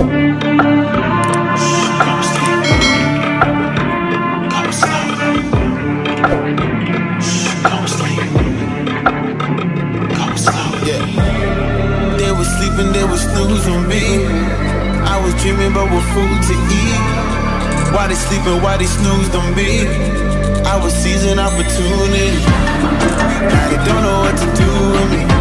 They was snooze on me. I was dreaming about what food to eat. Why they sleeping, why they snoozed on me? I was seizing opportunity. Now they don't know what to do with me.